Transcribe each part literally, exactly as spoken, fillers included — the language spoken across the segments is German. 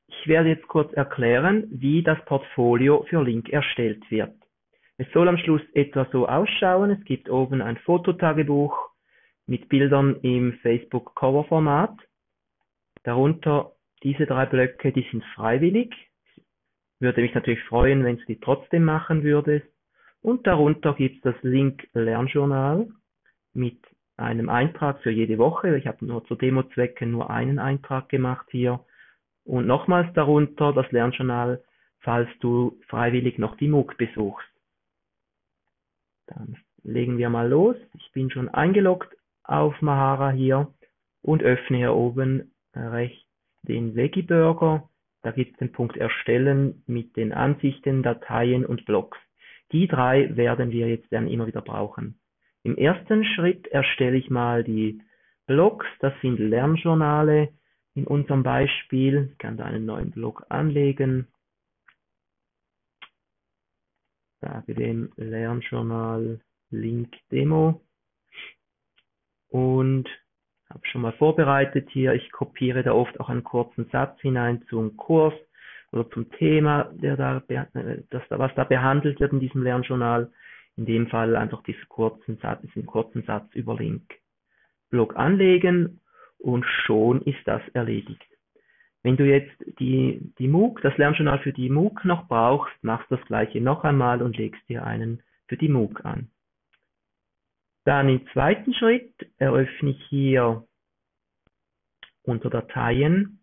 Ich werde jetzt kurz erklären, wie das Portfolio für Link erstellt wird. Es soll am Schluss etwa so ausschauen. Es gibt oben ein Fototagebuch mit Bildern im Facebook-Cover-Format. Darunter diese drei Blöcke, die sind freiwillig. Würde mich natürlich freuen, wenn du die trotzdem machen würdest. Und darunter gibt es das Link-Lernjournal mit einem Eintrag für jede Woche. Ich habe nur zu Demo-Zwecken nur einen Eintrag gemacht hier. Und nochmals darunter das Lernjournal, falls du freiwillig noch die MOOC besuchst. Dann legen wir mal los. Ich bin schon eingeloggt auf Mahara hier und öffne hier oben rechts den Vegiburger. Da gibt es den Punkt Erstellen mit den Ansichten, Dateien und Blogs. Die drei werden wir jetzt dann immer wieder brauchen. Im ersten Schritt erstelle ich mal die Blogs. Das sind Lernjournale. In unserem Beispiel, ich kann da einen neuen Blog anlegen. Sage dem Lernjournal Link Demo. Und habe schon mal vorbereitet hier. Ich kopiere da oft auch einen kurzen Satz hinein zum Kurs oder zum Thema, der da, das, was da behandelt wird in diesem Lernjournal. In dem Fall einfach diesen kurzen Satz, diesen kurzen Satz über Link. Blog anlegen und schon ist das erledigt. Wenn du jetzt die, die MOOC, das Lernjournal für die MOOC noch brauchst, machst du das gleiche noch einmal und legst dir einen für die MOOC an. Dann im zweiten Schritt eröffne ich hier unter Dateien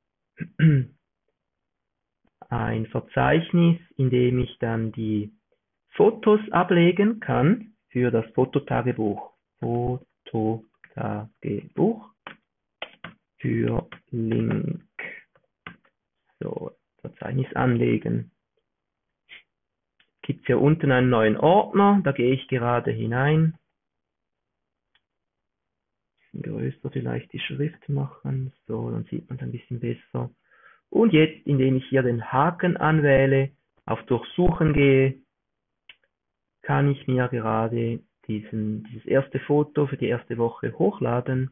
ein Verzeichnis, in dem ich dann die Fotos ablegen kann für das Fototagebuch. Fototagebuch für Link. So, Verzeichnis anlegen. Gibt es hier unten einen neuen Ordner, da gehe ich gerade hinein. Größer vielleicht die Schrift machen, so, dann sieht man es ein bisschen besser. Und jetzt, indem ich hier den Haken anwähle, auf Durchsuchen gehe, kann ich mir gerade diesen, dieses erste Foto für die erste Woche hochladen.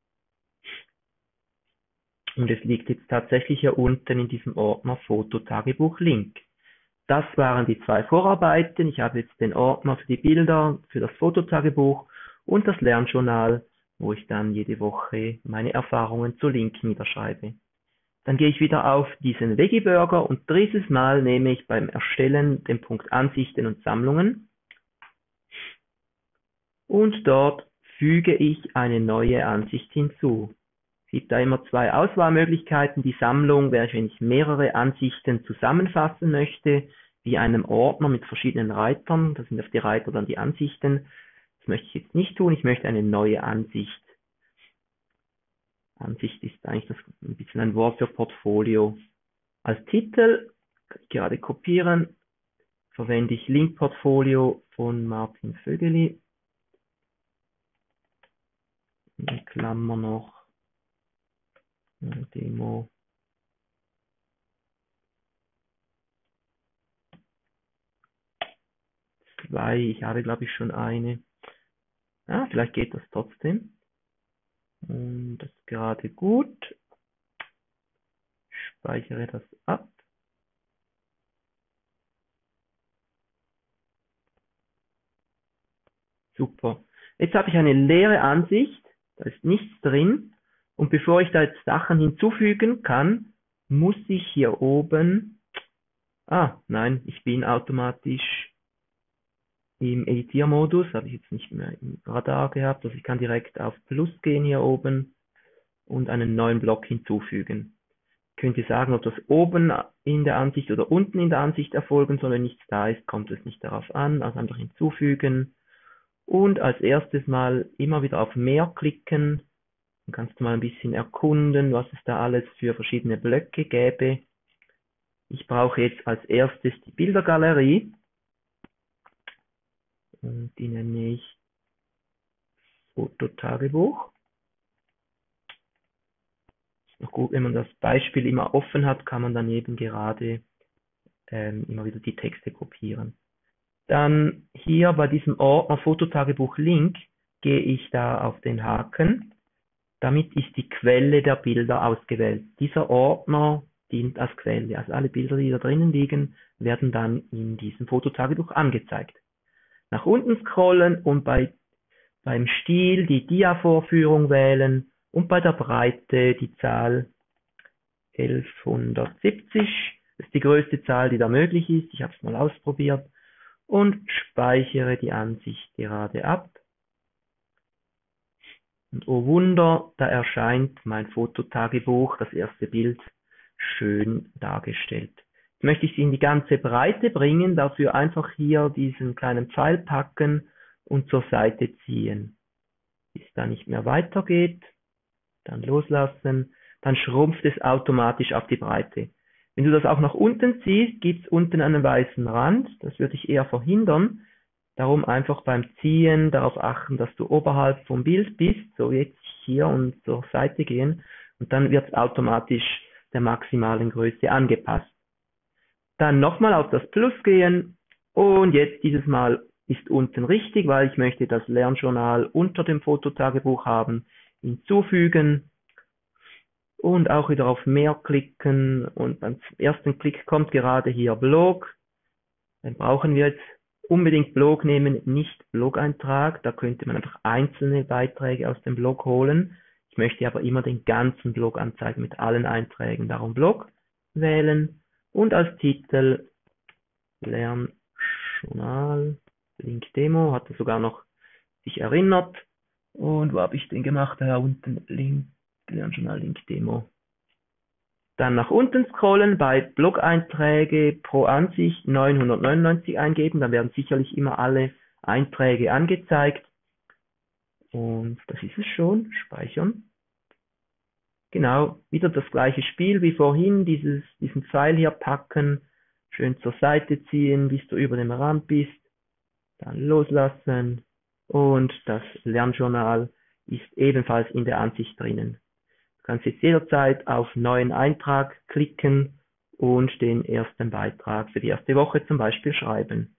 Und es liegt jetzt tatsächlich hier unten in diesem Ordner Fototagebuch Link. Das waren die zwei Vorarbeiten. Ich habe jetzt den Ordner für die Bilder, für das Fototagebuch und das Lernjournal, wo ich dann jede Woche meine Erfahrungen zu Link niederschreibe. Dann gehe ich wieder auf diesen Vegiburger und dieses Mal nehme ich beim Erstellen den Punkt Ansichten und Sammlungen. Und dort füge ich eine neue Ansicht hinzu. Es gibt da immer zwei Auswahlmöglichkeiten. Die Sammlung wäre, wenn ich mehrere Ansichten zusammenfassen möchte, wie einem Ordner mit verschiedenen Reitern. Das sind auf die Reiter dann die Ansichten. Das möchte ich jetzt nicht tun. Ich möchte eine neue Ansicht. Ansicht ist eigentlich das, ein bisschen ein Wort für Portfolio. Als Titel, kann ich gerade kopieren, verwende ich Link-Portfolio von Martin Vögeli. In Klammer noch Demo. Zwei, ich habe glaube ich schon eine. Ja, vielleicht geht das trotzdem. Und das ist gerade gut. Ich speichere das ab. Super. Jetzt habe ich eine leere Ansicht. Da ist nichts drin. Und bevor ich da jetzt Sachen hinzufügen kann, muss ich hier oben, ah, nein, ich bin automatisch im Editiermodus, habe ich jetzt nicht mehr im Radar gehabt, also ich kann direkt auf Plus gehen hier oben und einen neuen Block hinzufügen. Könnt ihr sagen, ob das oben in der Ansicht oder unten in der Ansicht erfolgen soll, wenn nichts da ist, kommt es nicht darauf an, also einfach hinzufügen. Und als erstes mal immer wieder auf Mehr klicken. Dann kannst du mal ein bisschen erkunden, was es da alles für verschiedene Blöcke gäbe. Ich brauche jetzt als erstes die Bildergalerie. Und die nenne ich Fototagebuch. Ist noch gut, wenn man das Beispiel immer offen hat, kann man daneben gerade ähm, immer wieder die Texte kopieren. Dann hier bei diesem Ordner Fototagebuch Link gehe ich da auf den Haken. Damit ist die Quelle der Bilder ausgewählt. Dieser Ordner dient als Quelle. Also alle Bilder, die da drinnen liegen, werden dann in diesem Fototagebuch angezeigt. Nach unten scrollen und bei, beim Stil die Dia-Vorführung wählen und bei der Breite die Zahl elfhundertsiebzig. Das ist die größte Zahl, die da möglich ist. Ich habe es mal ausprobiert. Und speichere die Ansicht gerade ab. Und oh Wunder, da erscheint mein Fototagebuch, das erste Bild, schön dargestellt. Jetzt möchte ich sie in die ganze Breite bringen, dafür einfach hier diesen kleinen Pfeil packen und zur Seite ziehen. Bis da nicht mehr weitergeht, dann loslassen, dann schrumpft es automatisch auf die Breite. Wenn du das auch nach unten ziehst, gibt es unten einen weißen Rand, das würde ich eher verhindern. Darum einfach beim Ziehen darauf achten, dass du oberhalb vom Bild bist, so jetzt hier und zur Seite gehen und dann wird es automatisch der maximalen Größe angepasst. Dann nochmal auf das Plus gehen und jetzt dieses Mal ist unten richtig, weil ich möchte das Lernjournal unter dem Fototagebuch haben, hinzufügen und auch wieder auf Mehr klicken und beim ersten Klick kommt gerade hier Blog. Dann brauchen wir jetzt unbedingt Blog nehmen, nicht Blog-Eintrag. Da könnte man einfach einzelne Beiträge aus dem Blog holen. Ich möchte aber immer den ganzen Blog anzeigen mit allen Einträgen. Darum Blog wählen und als Titel Lernjournal, Link Demo, hat er sogar noch sich erinnert. Und wo habe ich den gemacht? Da unten, Link, Lernjournal, Link Demo. Dann nach unten scrollen, bei Blog-Einträge pro Ansicht neunhundertneunundneunzig eingeben, dann werden sicherlich immer alle Einträge angezeigt. Und das ist es schon, speichern. Genau, wieder das gleiche Spiel wie vorhin, dieses, diesen Pfeil hier packen, schön zur Seite ziehen, bis du über dem Rand bist, dann loslassen und das Lernjournal ist ebenfalls in der Ansicht drinnen. Du kannst jetzt jederzeit auf neuen Eintrag klicken und den ersten Beitrag für die erste Woche zum Beispiel schreiben.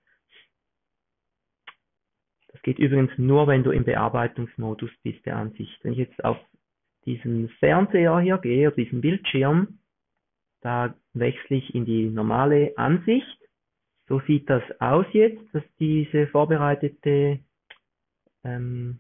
Das geht übrigens nur, wenn du im Bearbeitungsmodus bist der Ansicht. Wenn ich jetzt auf diesen Fernseher hier gehe, auf diesen Bildschirm, da wechsle ich in die normale Ansicht. So sieht das aus jetzt, dass diese vorbereitete ähm,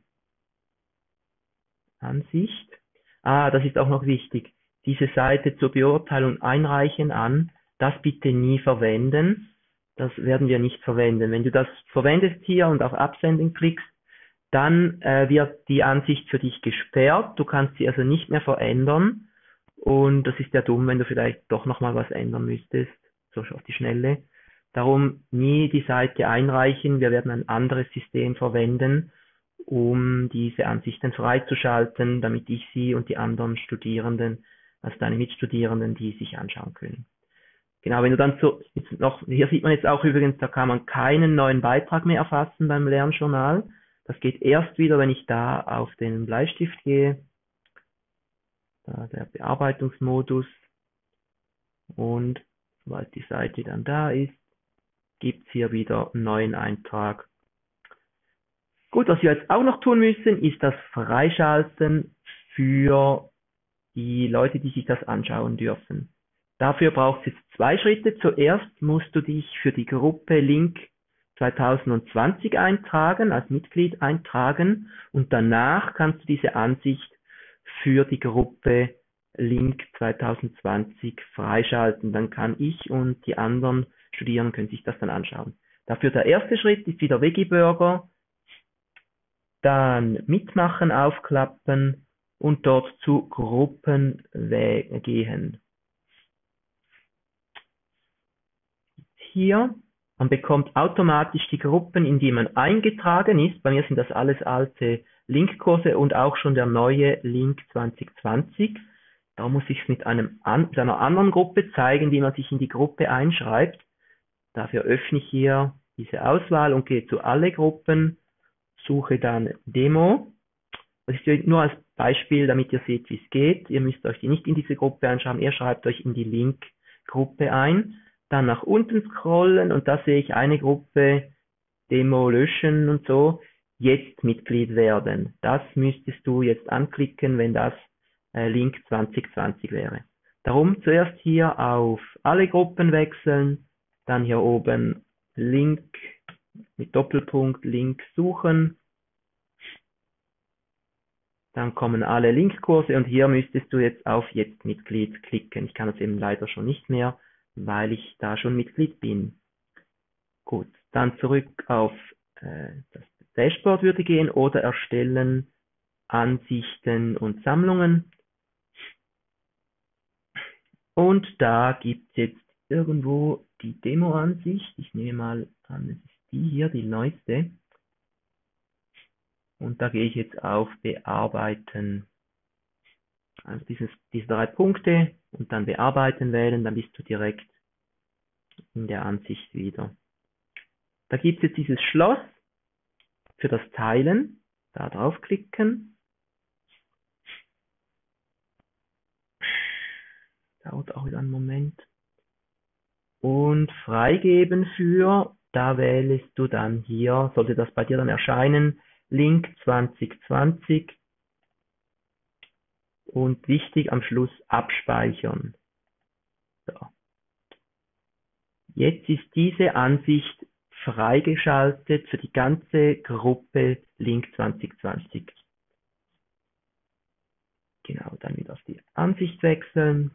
Ansicht. Ah, das ist auch noch wichtig. Diese Seite zur Beurteilung einreichen an, das bitte nie verwenden. Das werden wir nicht verwenden. Wenn du das verwendest hier und auf Absenden klickst, dann äh, wird die Ansicht für dich gesperrt. Du kannst sie also nicht mehr verändern. Und das ist ja dumm, wenn du vielleicht doch nochmal was ändern müsstest, so auf die Schnelle. Darum nie die Seite einreichen. Wir werden ein anderes System verwenden, um diese Ansichten freizuschalten, damit ich sie und die anderen Studierenden, also deine Mitstudierenden, die sich anschauen können. Genau, wenn du dann so, jetzt noch, hier sieht man jetzt auch übrigens, da kann man keinen neuen Beitrag mehr erfassen beim Lernjournal. Das geht erst wieder, wenn ich da auf den Bleistift gehe, da der Bearbeitungsmodus, und sobald die Seite dann da ist, gibt es hier wieder einen neuen Eintrag. Gut, was wir jetzt auch noch tun müssen, ist das Freischalten für die Leute, die sich das anschauen dürfen. Dafür braucht es jetzt zwei Schritte. Zuerst musst du dich für die Gruppe Link zwanzig zwanzig eintragen, als Mitglied eintragen, und danach kannst du diese Ansicht für die Gruppe Link zwanzig zwanzig freischalten. Dann kann ich und die anderen Studierenden können sich das dann anschauen. Dafür der erste Schritt ist wieder Vegiburger, dann Mitmachen aufklappen und dort zu Gruppen gehen. Hier, man bekommt automatisch die Gruppen, in die man eingetragen ist. Bei mir sind das alles alte Linkkurse und auch schon der neue Link zwanzig zwanzig. Da muss ich es mit einem, mit einer anderen Gruppe zeigen, die man sich in die Gruppe einschreibt. Dafür öffne ich hier diese Auswahl und gehe zu alle Gruppen, suche dann Demo. Das ist nur als Beispiel, damit ihr seht, wie es geht. Ihr müsst euch die nicht in diese Gruppe einschreiben, ihr schreibt euch in die Link-Gruppe ein. Dann nach unten scrollen und da sehe ich eine Gruppe, Demo löschen und so. Jetzt Mitglied werden. Das müsstest du jetzt anklicken, wenn das äh, Link zwanzig zwanzig wäre. Darum zuerst hier auf alle Gruppen wechseln, dann hier oben Link mit Doppelpunkt, Link suchen. Dann kommen alle Linkkurse und hier müsstest du jetzt auf Jetzt Mitglied klicken. Ich kann das eben leider schon nicht mehr, weil ich da schon Mitglied bin. Gut, dann zurück auf äh, das Dashboard würde gehen oder erstellen Ansichten und Sammlungen. Und da gibt es jetzt irgendwo die Demo-Ansicht. Ich nehme mal an, es ist die hier, die neueste. Und da gehe ich jetzt auf Bearbeiten. Also dieses, diese drei Punkte und dann Bearbeiten wählen, dann bist du direkt in der Ansicht wieder. Da gibt es jetzt dieses Schloss für das Teilen. Da draufklicken. Dauert auch wieder einen Moment. Und freigeben für, da wählst du dann hier, sollte das bei dir dann erscheinen, Link zwanzig zwanzig. Und wichtig am Schluss abspeichern. So. Jetzt ist diese Ansicht freigeschaltet für die ganze Gruppe Link zwanzig zwanzig. Genau, dann wieder auf die Ansicht wechseln.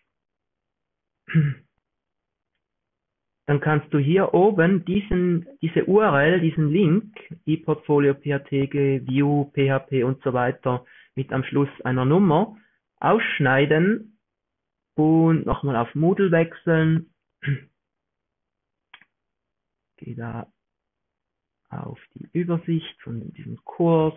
Dann kannst du hier oben diesen, diese U R L, diesen Link, ePortfolio, P H P G, View, P H P und so weiter, mit am Schluss einer Nummer, ausschneiden und nochmal auf Moodle wechseln. Gehe da auf die Übersicht von diesem Kurs.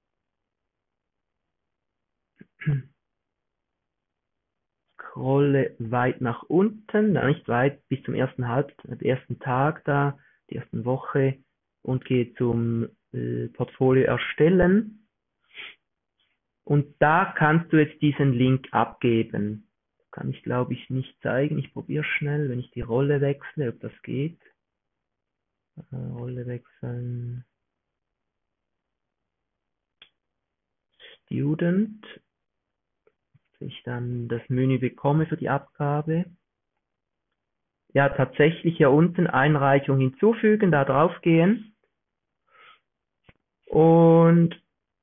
Scrolle weit nach unten, da nicht weit, bis zum ersten Halb, ersten Tag da, die ersten Woche und gehe zum äh, Portfolio erstellen. Und da kannst du jetzt diesen Link abgeben. Kann ich glaube ich nicht zeigen. Ich probiere schnell, wenn ich die Rolle wechsle, ob das geht. Äh, Rolle wechseln. Student. Dass ich dann das Menü bekomme für die Abgabe. Ja, tatsächlich hier unten Einreichung hinzufügen, da drauf gehen. Und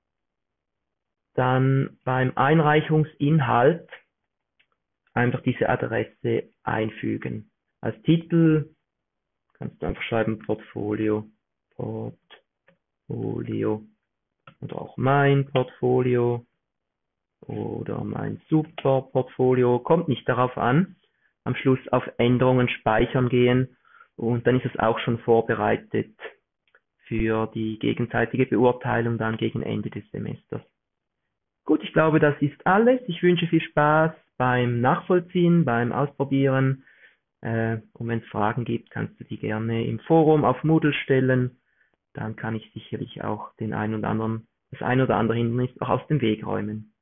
dann beim Einreichungsinhalt einfach diese Adresse einfügen. Als Titel kannst du einfach schreiben Portfolio, Portfolio oder auch mein Portfolio oder mein Super Portfolio, kommt nicht darauf an. Am Schluss auf Änderungen speichern gehen und dann ist es auch schon vorbereitet für die gegenseitige Beurteilung dann gegen Ende des Semesters. Gut, ich glaube, das ist alles. Ich wünsche viel Spaß beim Nachvollziehen, beim Ausprobieren. Äh, und wenn es Fragen gibt, kannst du die gerne im Forum auf Moodle stellen. Dann kann ich sicherlich auch den einen oder anderen, das ein oder andere Hindernis auch aus dem Weg räumen.